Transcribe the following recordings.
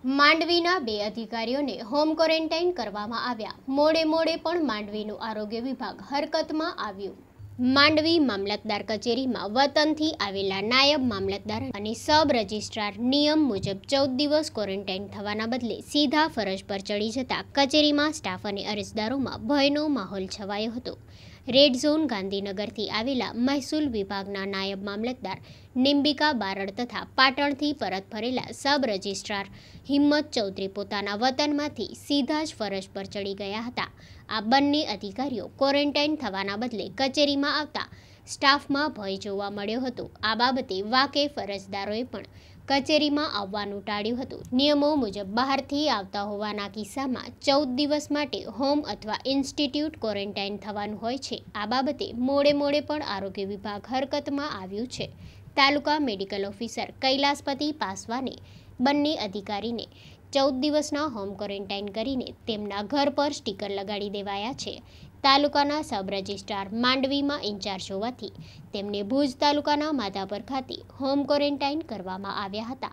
માંડવીના 2 અધિકારીઓને home quarantine કરવામાં આવ્યા। મોડે પણ માંડવીનું આરોગ્ય વિભાગ હરકતમાં આવ્યું। માંડવી મામલતદાર કચેરીમાં વતનથી આવેલા નાયબ મામલતદાર અને સબ રજિસ્ટ્રાર નિયમ મુજબ 14 દિવસ ક્વોરન્ટાઇન થવાના બદલે સીધા ફરજ પર ચડી જતા કચેરીમાં સ્ટાફ અને અરજદારોમાં ભયનો માહોલ છવાયો હતો। રેડ ઝોન ગાંધીનગરથી આવેલા મહેસૂલ વિભાગના નાયબ મામલતદાર નિંબિકા બારડ તથા પાટણથી પરત ફરેલા સબ રજિસ્ટ્રાર હિંમત ચૌધરી પોતાના વતનમાંથી સીધા જ ફરજ પર ચડી ગયા હતા। આ બંને અધિકારીઓ ક્વોરન્ટાઇન થવાના બદલે કચેરીમાં આવતા સ્ટાફમાં ભય જોવા મળ્યો હતો। આ બાબતે વાકેફ અરજદારોએ પણ કચેરીમાં આવવાનું ટાળ્યું હતું। નિયમો મુજબ બહારથી આવતા હોવાના કિસ્સામાં 14 દિવસ માટે હોમ અથવા ઇન્સ્ટિટ્યૂટ ક્વોરન્ટાઇન થવાનું હોય છે। આ બાબતે મોડે પણ આરોગ્ય વિભાગ હરકતમાં આવ્યું છે। તાલુકા મેડિકલ ઓફિસર કૈલાસપતિ પાસવાને બંને અધિકારીને 14 દિવસના હોમ ક્વોરન્ટાઇન કરીને તેમના ઘર પર સ્ટીકર લગાડી દેવાયા છે। તાલુકાના સબ રજિસ્ટ્રાર માંડવીમાં ઇન્ચાર્જ હોવાથી તેમને ભુજ તાલુકાના માધાપર ખાતે હોમ ક્વોરન્ટાઇન કરવામાં આવ્યા હતા।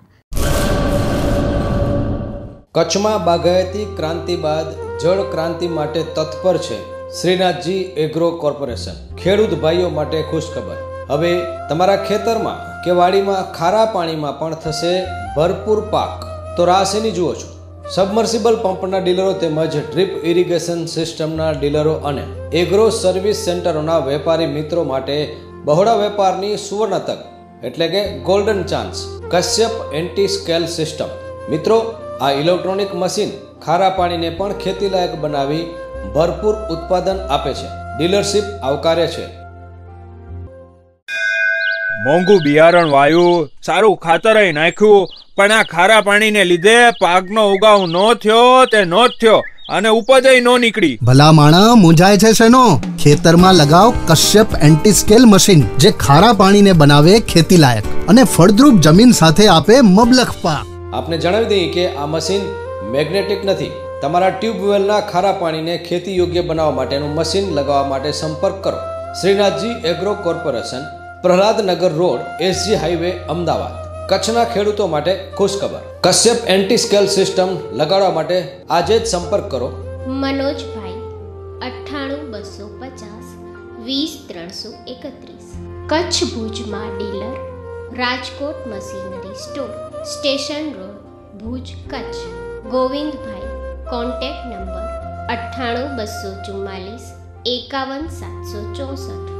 કચ્છમાં બાગાયતી ક્રાંતિ બાદ જળ ક્રાંતિ માટે તત્પર છે શ્રીનાથજી એગ્રો કોર્પોરેશન। ખેડૂત ભાઈઓ માટે ખુશખબર, હવે તમારા ખેતરમાં કે વાડીમાં ખારા પાણીમાં પણ થશે ભરપૂર પાક। તો રાહ શેની જુઓ છો? સબમર્સિબલ પંપના ડીલરો તેમજ ડ્રીપ ઇરિગેશન સિસ્ટમના ડીલરો અને એગ્રો સર્વિસ સેન્ટરોના વેપારી મિત્રો માટે બહોળા વેપારની સુવર્ણ તક એટલે કે golden chance Kashyap anti scale system. મિત્રો, આ ઇલેક્ટ્રોનિક મશીન ખારા પાણીને પણ ખેતીલાયક બનાવી ભરપૂર ઉત્પાદન આપે છે। ડીલરશીપ આવકાર્ય છે। મોંઘું બિયારણ વાયું, સારું ખાતર નાખ્યું, પણ આ ખારા પાણીને લીધે પાકનો ઉગાવ નો થયો તે નો જ થયો અને ઉપજ નો નીકળી। ભલા માણા મૂંઝાય છે શેનો? ખેતરમાં લગાવ કશ્યપ એન્ટી સ્કેલ મશીન, જે ખારા પાણીને બનાવે ખેતી લાયક અને ફળદ્રુપ જમીન સાથે આપે મબલખ પાક। આપને જણાવી દઈએ કે આ મશીન મેગ્નેટિક નથી। તમારા ટ્યુબવેલના ખારા પાણીને ખેતી યોગ્ય બનાવવા માટેનું મશીન લગાવવા માટે સંપર્ક કરો Shrinathji agro corporation, Prahladnagar road, SG highway, Ahmedabad. કચ્છના ખેડૂતો માટે ખુશખબર, કશ્યપ એન્ટી સ્કેલ સિસ્ટમ લગાડવા માટે આજે જ સંપર્ક કરો મનોજભાઈ 98 250 20 331। કચ્છ ભુજમાં dealer, Rajkot machinery store, station road, Bhuj, Kutch. Govindbhai, contact number 98 244 51 764।